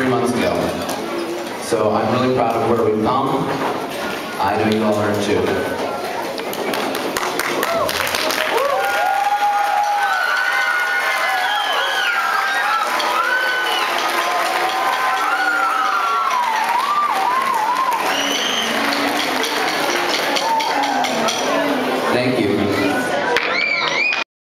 3 months ago. So I'm really proud of where we've come. I know you all are too.